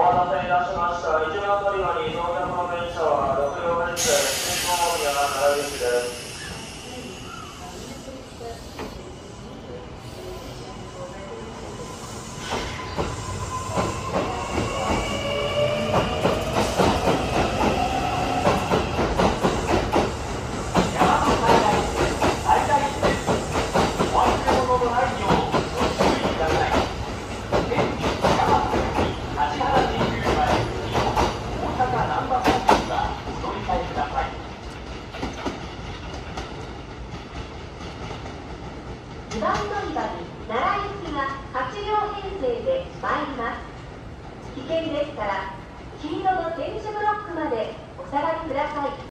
待たせいたしました。一番乗り場に到着の電車は6両目です。新大宮奈良行きです。 2番乗り場に奈良行きが8両編成で参ります。危険でしたら黄色の点字ブロックまでお下がりください。